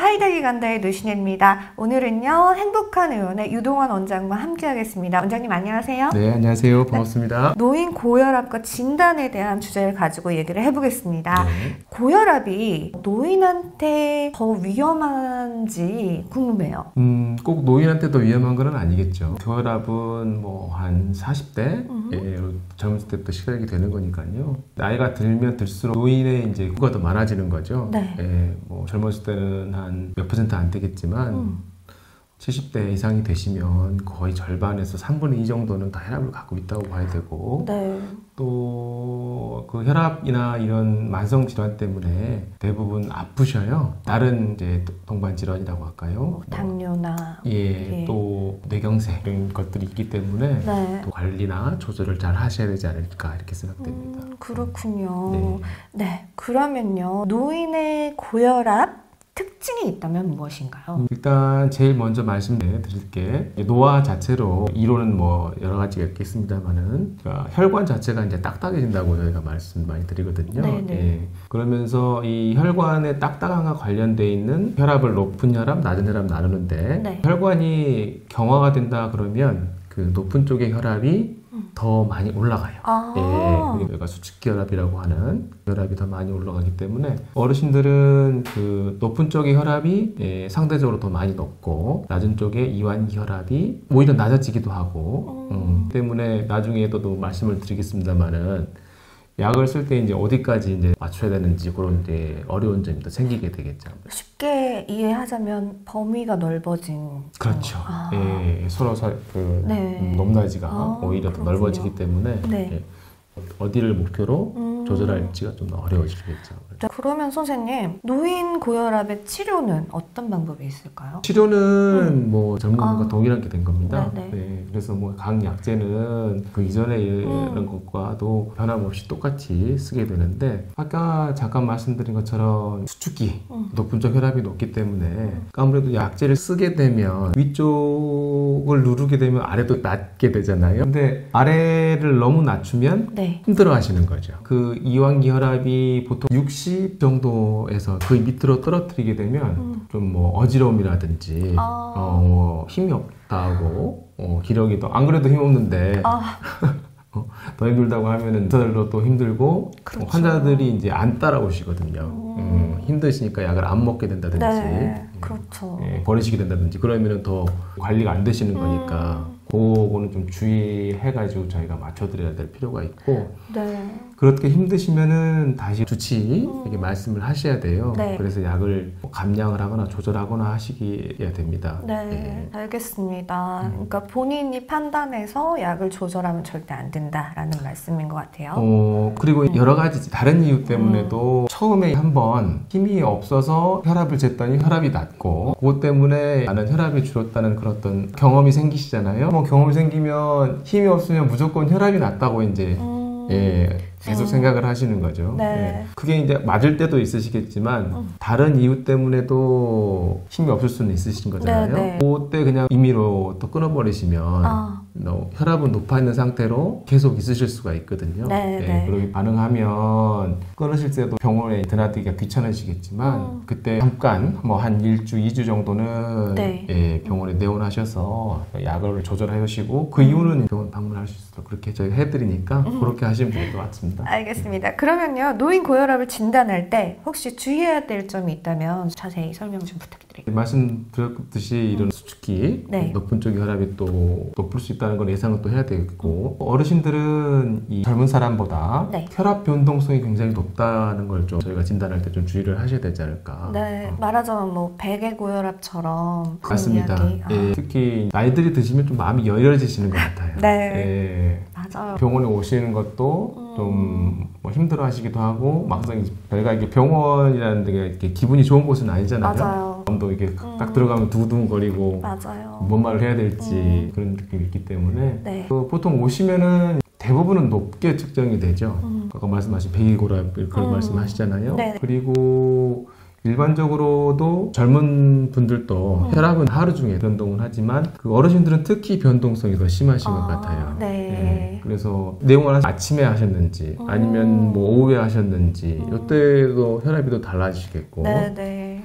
사이다기 간다의 노신혜입니다. 오늘은요 행복한 의원의 유동환 원장과 함께하겠습니다. 원장님 안녕하세요. 네, 안녕하세요. 반갑습니다. 네, 노인 고혈압과 진단에 대한 주제를 가지고 얘기를 해보겠습니다. 네. 고혈압이 노인한테 더 위험한지 궁금해요. 꼭 노인한테 더 위험한 건 아니겠죠. 고혈압은 뭐 한 40대 젊을 때부터 시작이 되는 거니까요. 나이가 들면 들수록 노인의 이제 구가 더 많아지는 거죠. 네. 뭐 젊었을 때는 한 몇 % 안 되겠지만 70대 이상이 되시면 거의 절반에서 3분의 2 정도는 다 혈압을 갖고 있다고 봐야 되고, 네. 또 그 혈압이나 이런 만성 질환 때문에 대부분 아프셔요. 다른 이제 동반 질환이라고 할까요? 당뇨나 또 뇌경색 이런 것들이 있기 때문에 네. 또 관리나 조절을 잘 하셔야 되지 않을까 이렇게 생각됩니다. 그렇군요. 네. 그러면요 노인의 고혈압 특징이 있다면 무엇인가요? 일단 제일 먼저 말씀드릴 게 노화 자체로 이론은 뭐 여러 가지가 있겠습니다만은 그러니까 혈관 자체가 이제 딱딱해진다고 저희가 말씀 많이 드리거든요. 그러면서 이 혈관의 딱딱함과 관련돼 있는 혈압을 높은 혈압, 낮은 혈압 나누는데 혈관이 경화가 된다 그러면 그 높은 쪽의 혈압이 더 많이 올라가요. 그러니까 수축기 혈압이라고 하는 혈압이 더 많이 올라가기 때문에 어르신들은 그 높은 쪽의 혈압이 상대적으로 더 많이 높고 낮은 쪽의 이완기 혈압이 오히려 낮아지기도 하고 때문에 나중에도 말씀을 드리겠습니다만은 약을 쓸 때 이제 어디까지 이제 맞춰야 되는지 그런 이제 어려운 점이 더 생기게 되겠죠. 쉽게 이해하자면 범위가 넓어진. 그렇죠. 서로 높낮이가 오히려 더 넓어지기 때문에 어디를 목표로 조절할지가 좀 어려워지겠죠. 그러면 선생님, 노인 고혈압의 치료는 어떤 방법이 있을까요? 치료는 뭐 젊은 분과 동일하게 된 겁니다. 그래서 뭐 강약제는 그 이전에 이런 것과도 변함없이 똑같이 쓰게 되는데 아까 잠깐 말씀드린 것처럼 수축기, 높은 쪽 혈압이 높기 때문에 아무래도 약제를 쓰게 되면 위쪽을 누르게 되면 아래도 낮게 되잖아요. 근데 아래를 너무 낮추면 힘들어 하시는 거죠. 그 이완기 혈압이 보통 60 정도에서 그 밑으로 떨어뜨리게 되면 좀 뭐 어지러움이라든지 힘이 없다고 기력이 더 안 그래도 힘 없는데 더 힘들다고 하면은 또 힘들고 환자들이 이제 안 따라오시거든요. 힘드시니까 약을 안 먹게 된다든지 버리시게 된다든지 그러면은 더 관리가 안 되시는 거니까 그거는 좀 주의해가지고 저희가 맞춰드려야 될 필요가 있고 그렇게 힘드시면은 다시 주치 이렇게 말씀을 하셔야 돼요. 그래서 약을 감량을 하거나 조절하거나 하시게 됩니다. 알겠습니다. 그러니까 본인이 판단해서 약을 조절하면 절대 안 된다라는 말씀인 것 같아요. 그리고 여러 가지 다른 이유 때문에도 처음에 한번 힘이 없어서 혈압을 쟀더니 혈압이 낮고 그것 때문에 나는 혈압이 줄었다는 그런 어떤 경험이 생기시잖아요. 경험이 생기면 힘이 없으면 무조건 혈압이 낮다고 이제 계속 생각을 하시는 거죠. 그게 이제 맞을 때도 있으시겠지만 다른 이유 때문에도 힘이 없을 수는 있으신 거잖아요. 그때 그냥 임의로 또 끊어버리시면 혈압은 높아 있는 상태로 계속 있으실 수가 있거든요. 그렇게 반응하면 끊으실 때도 병원에 드나들기가 귀찮으시겠지만 그때 잠깐 뭐 한 1주, 2주 정도는 병원에 내원하셔서 약을 조절하시고 그 이후는 병원 방문하실 수 있도록 그렇게 저희가 해드리니까 그렇게 하시면 될 것 같습니다. 알겠습니다. 그러면요 노인 고혈압을 진단할 때 혹시 주의해야 될 점이 있다면 자세히 설명 좀 부탁드릴게요. 말씀드렸듯이 이런 수축기 높은 쪽의 혈압이 또 높을 수 있다는 건 예상을 또 해야 되겠고 어르신들은 이 젊은 사람보다 혈압 변동성이 굉장히 높다는 걸 좀 저희가 진단할 때 좀 주의를 하셔야 되지 않을까. 말하자면 뭐 백의 고혈압처럼 맞습니다. 특히 나이들이 드시면 좀 마음이 여려지시는 것 같아요. 맞아요. 병원에 오시는 것도 좀 뭐 힘들어 하시기도 하고 막상 저희가 이게 병원이라는 데가 이렇게 기분이 좋은 곳은 아니잖아요. 마음도 이렇게 딱 들어가면 두근거리고 뭔 말을 해야 될지 그런 느낌이 있기 때문에 보통 오시면은 대부분은 높게 측정이 되죠. 아까 말씀하신 백일고혈압 그런 말씀하시잖아요. 그리고 일반적으로도 젊은 분들도 혈압은 하루 중에 변동을 하지만 그 어르신들은 특히 변동성이 더 심하신 것 같아요. 그래서 내용을 아침에 하셨는지 아니면 뭐 오후에 하셨는지 이때도 혈압이 더 달라지시겠고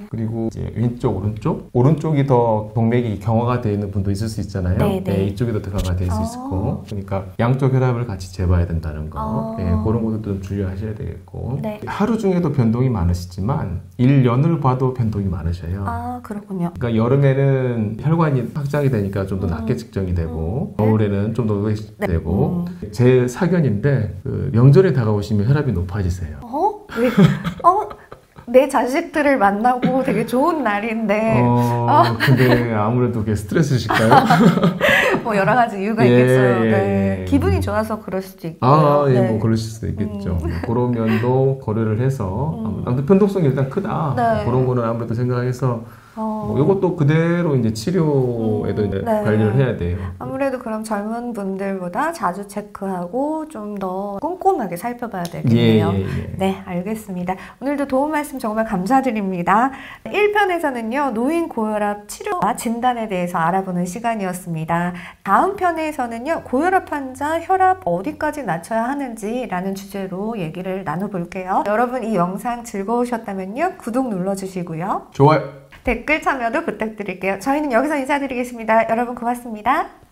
그리고 이제 왼쪽, 오른쪽이 더 동맥이 경화가 되어 있는 분도 있을 수 있잖아요. 네, 이쪽이 더 경화가 될 수 있고, 그러니까 양쪽 혈압을 같이 재봐야 된다는 거, 그런 것도 좀 주의하셔야 되겠고, 하루 중에도 변동이 많으시지만 1년을 봐도 변동이 많으셔요. 그렇군요. 그러니까 여름에는 혈관이 확장이 되니까 좀 더 낮게 측정이 되고, 겨울에는 좀 더 높게 되고, 제 사견인데 그 명절에 다가오시면 혈압이 높아지세요. 왜? 내 자식들을 만나고 되게 좋은 날인데. 근데 아무래도 그게 스트레스실까요? 뭐 여러 가지 이유가 있겠어요. 기분이 좋아서 그럴 수도 있고. 뭐 그러실 수도 있겠죠. 그런 면도 고려를 해서 아무튼 변동성이 일단 크다. 그런 거는 아무래도 생각해서 이것도 그대로 이제 치료에도 이제 관리를 해야 돼요. 아무래도 그럼 젊은 분들보다 자주 체크하고 좀 더 꼼꼼하게 살펴봐야 되겠네요. 네, 알겠습니다. 오늘도 도움 말씀 정말 감사드립니다. 1편에서는요, 노인 고혈압 치료와 진단에 대해서 알아보는 시간이었습니다. 다음 편에서는요, 고혈압 환자 혈압 어디까지 낮춰야 하는지라는 주제로 얘기를 나눠볼게요. 여러분 이 영상 즐거우셨다면요, 구독 눌러주시고요. 좋아요. 댓글 참여도 부탁드릴게요. 저희는 여기서 인사드리겠습니다. 여러분 고맙습니다.